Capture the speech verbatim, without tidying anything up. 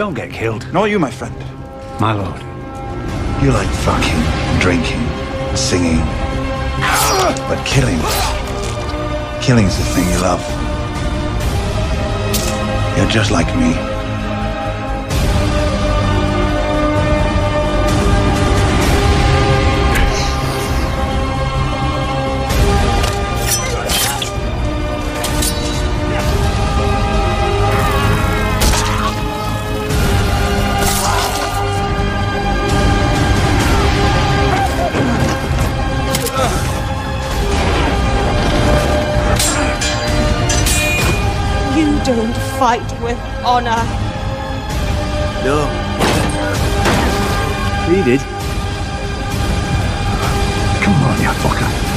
Don't get killed. Nor you, my friend. My lord. You like fucking, drinking, singing. But killing... Killing's the thing you love. You're just like me. You don't fight with honor. No. He did. Come on, you fucker.